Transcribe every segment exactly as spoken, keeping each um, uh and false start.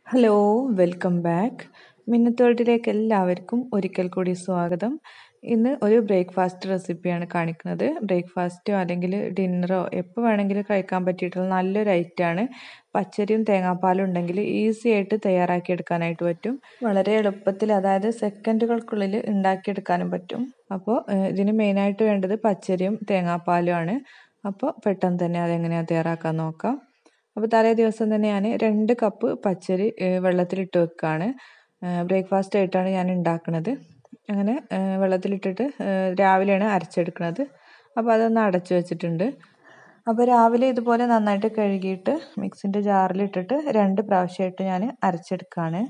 Hello, welcome back. Minnath വേൾഡിലേക്ക് എല്ലാവർക്കും ഒരിക്കൽ കൂടി സ്വാഗതം. ഇന്ന് ഒരു ബ്രേക്ക്ഫാസ്റ്റ് റെസിപ്പിയാണ് കാണിക്കുന്നത്. ബ്രേക്ക്ഫാസ്റ്റോ അല്ലെങ്കിൽ ഡിന്നറോ എപ്പോൾ വേണമെങ്കിലും കഴിക്കാൻ പറ്റിയിട്ടുള്ള നല്ലൊരു ഐറ്റമാണ്. പച്ചരിയും തേങ്ങാപ്പാലും ഉണ്ടെങ്കിൽ ഈസി ആയിട്ട് തയ്യാറാക്കിയെടുക്കാനായിട്ട് പറ്റും. വളരെ എളുപ്പത്തിൽ, അതായത് സെക്കൻഡുകൾക്കുള്ളിൽ ഉണ്ടാക്കിയെടുക്കാനും പറ്റും. അപ്പോൾ ഇതിന് മെയിനായിട്ട് വേണ്ടത് പച്ചരിയും തേങ്ങാപ്പാലും ആണ്. അപ്പോൾ പെട്ടെന്ന് തന്നെ അതെങ്ങനെയാണ് തയ്യാറാക്കാൻ നോക്കാം. അപ്പോൾ തലേ ദിവസം തന്നെ ഞാൻ രണ്ട് കപ്പ് പച്ചരി വെള്ളത്തിലിട്ട് വെക്കുകയാണ്. ബ്രേക്ക്ഫാസ്റ്റ് ആയിട്ടാണ് ഞാൻ ഉണ്ടാക്കുന്നത്. അങ്ങനെ വെള്ളത്തിലിട്ടിട്ട് രാവിലെയാണ് അരച്ചെടുക്കുന്നത്. അപ്പോൾ അതൊന്ന് അടച്ചു വെച്ചിട്ടുണ്ട്. അപ്പോൾ രാവിലെ ഇതുപോലെ നന്നായിട്ട് കഴുകിയിട്ട് മിക്സിൻ്റെ ജാറിലിട്ടിട്ട് രണ്ട് പ്രാവശ്യമായിട്ട് ഞാൻ അരച്ചെടുക്കുകയാണ്.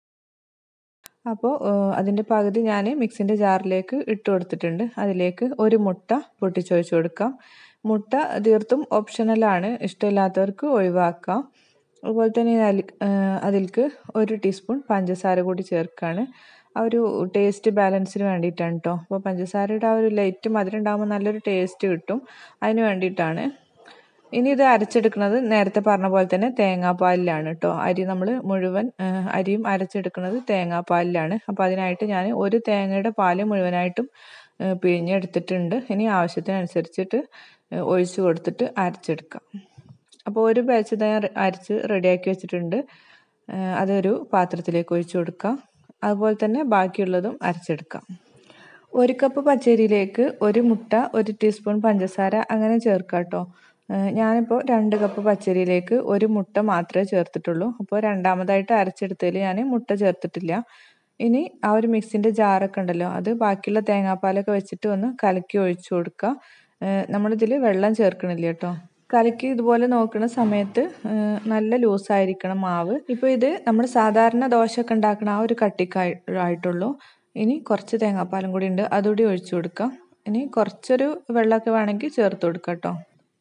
അപ്പോൾ അതിൻ്റെ പകുതി ഞാൻ മിക്സിൻ്റെ ജാറിലേക്ക് ഇട്ട് കൊടുത്തിട്ടുണ്ട്. അതിലേക്ക് ഒരു മുട്ട പൊട്ടിച്ചൊഴിച്ച് കൊടുക്കാം. മുട്ട തീർത്തും ഓപ്ഷണലാണ്, ഇഷ്ടമില്ലാത്തവർക്ക് ഒഴിവാക്കാം. അതുപോലെ തന്നെ അതിലേക്ക് ഒരു ടീസ്പൂൺ പഞ്ചസാര കൂടി ചേർക്കുകയാണ്. ആ ഒരു ടേസ്റ്റ് ബാലൻസിന് വേണ്ടിയിട്ടാണ് കേട്ടോ. അപ്പോൾ പഞ്ചസാരയുടെ ആ ഒരു ലൈറ്റ് മധുരം ഉണ്ടാകുമ്പോൾ നല്ലൊരു ടേസ്റ്റ് കിട്ടും, അതിന് വേണ്ടിയിട്ടാണ്. ഇനി ഇത് അരച്ചെടുക്കുന്നത് നേരത്തെ പറഞ്ഞ പോലെ തന്നെ തേങ്ങാപ്പാലിലാണ് കേട്ടോ. അരി നമ്മൾ മുഴുവൻ അരിയും അരച്ചെടുക്കുന്നത് തേങ്ങാപ്പാലിലാണ്. അപ്പോൾ അതിനായിട്ട് ഞാൻ ഒരു തേങ്ങയുടെ പാല് മുഴുവനായിട്ടും പിഴിഞ്ഞെടുത്തിട്ടുണ്ട്. ഇനി ആവശ്യത്തിനനുസരിച്ചിട്ട് ഒഴിച്ചു കൊടുത്തിട്ട് അരച്ചെടുക്കാം. അപ്പോൾ ഒരു ബാച്ച് ഞാൻ അരച്ച് റെഡിയാക്കി വെച്ചിട്ടുണ്ട്. അതൊരു പാത്രത്തിലേക്ക് ഒഴിച്ചു കൊടുക്കാം. അതുപോലെ തന്നെ ബാക്കിയുള്ളതും അരച്ചെടുക്കാം. ഒരു കപ്പ് പച്ചരിയിലേക്ക് ഒരു മുട്ട, ഒരു ടീസ്പൂൺ പഞ്ചസാര അങ്ങനെ ചേർക്കാം കേട്ടോ. ഞാനിപ്പോൾ രണ്ട് കപ്പ് പച്ചരിയിലേക്ക് ഒരു മുട്ട മാത്രമേ ചേർത്തിട്ടുള്ളൂ. അപ്പോൾ രണ്ടാമതായിട്ട് അരച്ചെടുത്തതിൽ ഞാൻ മുട്ട ചേർത്തിട്ടില്ല. ഇനി ആ ഒരു മിക്സിൻ്റെ ജാറൊക്കെ ഉണ്ടല്ലോ, അത് ബാക്കിയുള്ള തേങ്ങാപ്പാലൊക്കെ വെച്ചിട്ട് ഒന്ന് കലക്കി ഒഴിച്ചു കൊടുക്കുക. നമ്മളിതിൽ വെള്ളം ചേർക്കണില്ല കേട്ടോ. കലക്കി ഇതുപോലെ നോക്കുന്ന സമയത്ത് നല്ല ലൂസായിരിക്കണം മാവ്. ഇപ്പോൾ ഇത് നമ്മൾ സാധാരണ ദോശയൊക്കെ ഉണ്ടാക്കുന്ന ആ ഒരു കട്ടിക്കായിട്ടുള്ളൂ. ഇനി കുറച്ച് തേങ്ങാപ്പാലും കൂടി ഉണ്ട്, അതുകൂടി ഒഴിച്ചു കൊടുക്കാം. ഇനി കുറച്ചൊരു വെള്ളമൊക്കെ വേണമെങ്കിൽ ചേർത്ത് കൊടുക്കാം കേട്ടോ.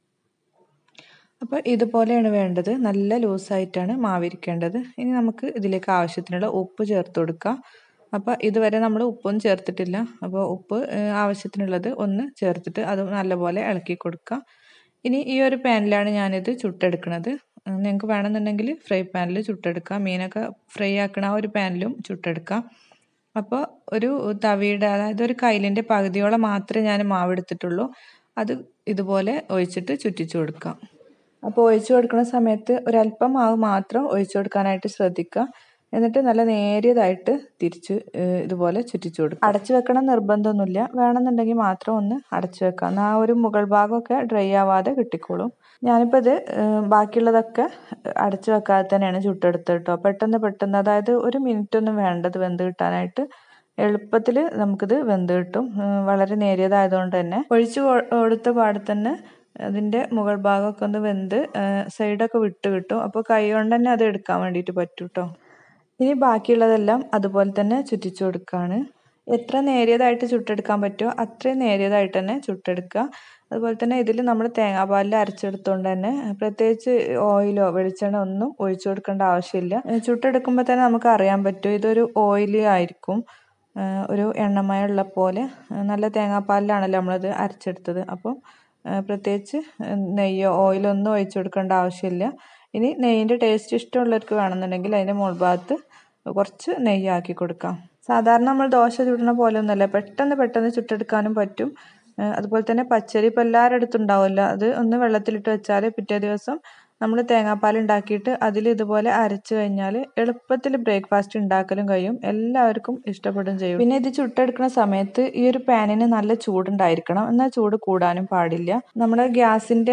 അപ്പോൾ ഇതുപോലെയാണ് വേണ്ടത്, നല്ല ലൂസായിട്ടാണ് മാവിരിക്കേണ്ടത്. ഇനി നമുക്ക് ഇതിലേക്ക് ആവശ്യത്തിനുള്ള ഉപ്പ് ചേർത്ത് കൊടുക്കാം. അപ്പോൾ ഇതുവരെ നമ്മൾ ഉപ്പൊന്നും ചേർത്തിട്ടില്ല. അപ്പോൾ ഉപ്പ് ആവശ്യത്തിനുള്ളത് ഒന്ന് ചേർത്തിട്ട് അത് നല്ലപോലെ ഇളക്കി കൊടുക്കാം. ഇനി ഈ ഒരു പാനിലാണ് ഞാനിത് ചുട്ടെടുക്കുന്നത്. നിങ്ങൾക്ക് വേണമെന്നുണ്ടെങ്കിൽ ഫ്രൈ പാനിൽ ചുട്ടെടുക്കാം. മീനൊക്കെ ഫ്രൈ ആക്കണ ആ ഒരു പാനിലും ചുട്ടെടുക്കാം. അപ്പോൾ ഒരു തവിയുടെ, അതായത് ഒരു കൈലിൻ്റെ പകുതിയോളം മാത്രമേ ഞാൻ മാവ് എടുത്തിട്ടുള്ളൂ. അത് ഇതുപോലെ ഒഴിച്ചിട്ട് ചുറ്റിച്ചു കൊടുക്കാം. അപ്പോൾ ഒഴിച്ചു കൊടുക്കുന്ന സമയത്ത് ഒരല്പം മാവ് മാത്രം ഒഴിച്ചു കൊടുക്കാനായിട്ട് ശ്രദ്ധിക്കുക. എന്നിട്ട് നല്ല നേരിയതായിട്ട് തിരിച്ച് ഇതുപോലെ ചുറ്റിച്ചു കൊടുക്കുക. അടച്ചു വെക്കണം നിർബന്ധമൊന്നുമില്ല, വേണമെന്നുണ്ടെങ്കിൽ മാത്രം ഒന്ന് അടച്ചു വെക്കാം. എന്നാൽ ആ ഒരു മുകൾ ഭാഗമൊക്കെ ഡ്രൈ ആവാതെ കിട്ടിക്കോളും. ഞാനിപ്പോൾ ഇത് ബാക്കിയുള്ളതൊക്കെ അടച്ചു വെക്കാതെ തന്നെയാണ് ചുട്ടെടുത്തത് കേട്ടോ. പെട്ടെന്ന് പെട്ടെന്ന്, അതായത് ഒരു മിനിറ്റ് ഒന്നും വേണ്ടത് വെന്ത് കിട്ടാനായിട്ട്. എളുപ്പത്തിൽ നമുക്കിത് വെന്ത് കിട്ടും, വളരെ നേരിയതായതുകൊണ്ട് തന്നെ. ഒഴിച്ചു കൊടുത്ത പാടെ തന്നെ അതിൻ്റെ മുകൾ ഭാഗമൊക്കെ ഒന്ന് വെന്ത് സൈഡൊക്കെ വിട്ട് കിട്ടും. അപ്പോൾ കൈ കൊണ്ട് തന്നെ അത് എടുക്കാൻ വേണ്ടിയിട്ട് പറ്റും കേട്ടോ. ഇനി ബാക്കിയുള്ളതെല്ലാം അതുപോലെ തന്നെ ചുറ്റിച്ചു കൊടുക്കുകയാണ്. എത്ര നേരിയതായിട്ട് ചുട്ടെടുക്കാൻ പറ്റുമോ അത്രയും നേരിയതായിട്ട് തന്നെ ചുട്ടെടുക്കുക. അതുപോലെ തന്നെ ഇതിൽ നമ്മൾ തേങ്ങാപ്പാലിൽ അരച്ചെടുത്തുകൊണ്ട് തന്നെ പ്രത്യേകിച്ച് ഓയിലോ വെളിച്ചെണ്ണ ഒന്നും ഒഴിച്ചു കൊടുക്കേണ്ട ആവശ്യമില്ല. ചുട്ടെടുക്കുമ്പോൾ തന്നെ നമുക്ക് അറിയാൻ പറ്റും ഇതൊരു ഓയിലി ആയിരിക്കും, ഒരു എണ്ണമയുള്ള പോലെ. നല്ല തേങ്ങാപ്പാലിലാണല്ലോ നമ്മളത് അരച്ചെടുത്തത്. അപ്പം പ്രത്യേകിച്ച് നെയ്യോ ഓയിലോ ഒന്നും ഒഴിച്ചു കൊടുക്കേണ്ട ആവശ്യമില്ല. ഇനി നെയ്യിൻ്റെ ടേസ്റ്റ് ഇഷ്ടമുള്ളവർക്ക് വേണമെന്നുണ്ടെങ്കിൽ അതിൻ്റെ മുകൾ ഭാഗത്ത് കുറച്ച് നെയ്യാക്കി കൊടുക്കാം. സാധാരണ നമ്മൾ ദോശ ചുടുന്ന പോലെ ഒന്നുമല്ല, പെട്ടെന്ന് പെട്ടെന്ന് ചുട്ടെടുക്കാനും പറ്റും. അതുപോലെ തന്നെ പച്ചരി ഇപ്പോൾ എല്ലാവരുടെ അടുത്തും ഉണ്ടാവുമല്ലോ, അത് ഒന്ന് വെള്ളത്തിലിട്ട് വെച്ചാൽ പിറ്റേ ദിവസം നമ്മൾ തേങ്ങാപ്പാൽ ഉണ്ടാക്കിയിട്ട് അതിൽ ഇതുപോലെ അരച്ച് കഴിഞ്ഞാൽ എളുപ്പത്തിൽ ബ്രേക്ക്ഫാസ്റ്റ് ഉണ്ടാക്കലും കഴിയും. എല്ലാവർക്കും ഇഷ്ടപ്പെടും ചെയ്യും. പിന്നെ ഇത് ചുട്ടെടുക്കുന്ന സമയത്ത് ഈ ഒരു പാനിന് നല്ല ചൂടുണ്ടായിരിക്കണം, എന്നാൽ ചൂട് കൂടാനും പാടില്ല. നമ്മുടെ ഗ്യാസിൻ്റെ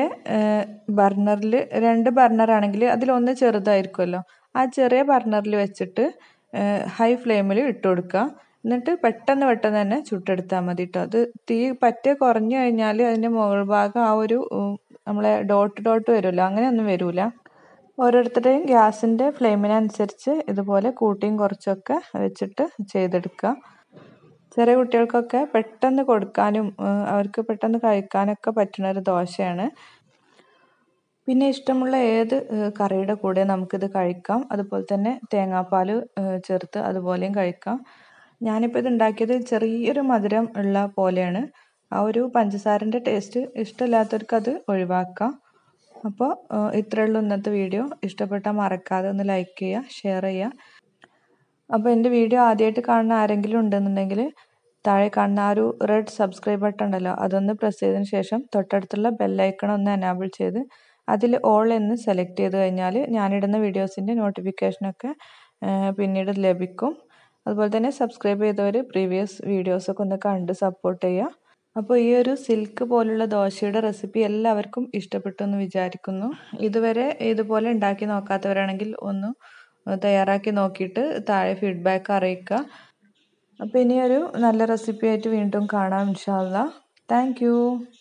ബർണറിൽ രണ്ട് ബർണർ ആണെങ്കിൽ അതിലൊന്ന് ചെറുതായിരിക്കുമല്ലോ, ആ ചെറിയ ബർണറിൽ വെച്ചിട്ട് ഹൈ ഫ്ലെയിമിൽ ഇട്ട് കൊടുക്കുക. എന്നിട്ട് പെട്ടെന്ന് പെട്ടെന്ന് തന്നെ ചുട്ടെടുത്താൽ മതി കേട്ടോ. അത് തീ പറ്റേ കുറഞ്ഞു കഴിഞ്ഞാൽ അതിൻ്റെ മുകൾ ഭാഗം ആ ഒരു നമ്മളെ ഡോട്ട് ഡോട്ട് വരുമല്ലോ, അങ്ങനെയൊന്നും വരില്ല. ഓരോരുത്തരുടെയും ഗ്യാസിൻ്റെ ഫ്ലെയിമിനനുസരിച്ച് ഇതുപോലെ കൂട്ടിയും കുറച്ചൊക്കെ വെച്ചിട്ട് ചെയ്തെടുക്കുക. ചെറിയ കുട്ടികൾക്കൊക്കെ പെട്ടെന്ന് കൊടുക്കാനും അവർക്ക് പെട്ടെന്ന് കഴിക്കാനൊക്കെ പറ്റുന്ന ഒരു ദോശയാണ്. പിന്നെ ഇഷ്ടമുള്ള ഏത് കറിയുടെ കൂടെ നമുക്കിത് കഴിക്കാം. അതുപോലെ തന്നെ തേങ്ങാപ്പാൽ ചേർത്ത് അതുപോലെയും കഴിക്കാം. ഞാനിപ്പോൾ ഇത് ഉണ്ടാക്കിയത് ചെറിയൊരു മധുരം ഉള്ള പോലെയാണ്. ആ ഒരു പഞ്ചസാരൻ്റെ ടേസ്റ്റ് ഇഷ്ടമില്ലാത്തവർക്ക് അത് ഒഴിവാക്കാം. അപ്പോൾ ഇത്രയേ ഉള്ളൂ ഇന്നത്തെ വീഡിയോ. ഇഷ്ടപ്പെട്ടാൽ മറക്കാതെ ഒന്ന് ലൈക്ക് ചെയ്യുക, ഷെയർ ചെയ്യുക. അപ്പോൾ എൻ്റെ വീഡിയോ ആദ്യമായിട്ട് കാണുന്ന ആരെങ്കിലും ഉണ്ടെന്നുണ്ടെങ്കിൽ താഴെ കാണുന്ന ആ ഒരു റെഡ് സബ്സ്ക്രൈബ് ബട്ടൺ ഉണ്ടല്ലോ, അതൊന്ന് പ്രസ് ചെയ്തതിന് ശേഷം തൊട്ടടുത്തുള്ള ബെല്ലൈക്കൺ ഒന്ന് എനാബിൾ ചെയ്ത് അതിൽ ഓൾ എന്ന് സെലക്ട് ചെയ്ത് കഴിഞ്ഞാൽ ഞാനിടുന്ന വീഡിയോസിൻ്റെ നോട്ടിഫിക്കേഷനൊക്കെ പിന്നീട് ലഭിക്കും. അതുപോലെ തന്നെ സബ്സ്ക്രൈബ് ചെയ്തവർ പ്രീവിയസ് വീഡിയോസൊക്കെ ഒന്ന് കണ്ട് സപ്പോർട്ട് ചെയ്യുക. അപ്പോൾ ഈ ഒരു സിൽക്ക് പോലുള്ള ദോശയുടെ റെസിപ്പി എല്ലാവർക്കും ഇഷ്ടപ്പെട്ടു എന്ന് വിചാരിക്കുന്നു. ഇതുവരെ ഇതുപോലെ ഉണ്ടാക്കി നോക്കാത്തവരാണെങ്കിൽ ഒന്ന് തയ്യാറാക്കി നോക്കിയിട്ട് താഴെ ഫീഡ്ബാക്ക് അറിയിക്കുക. അപ്പോൾ ഇനിയൊരു നല്ല റെസിപ്പി ആയിട്ട് വീണ്ടും കാണാം ഇൻഷാ അല്ലാ. Thank you.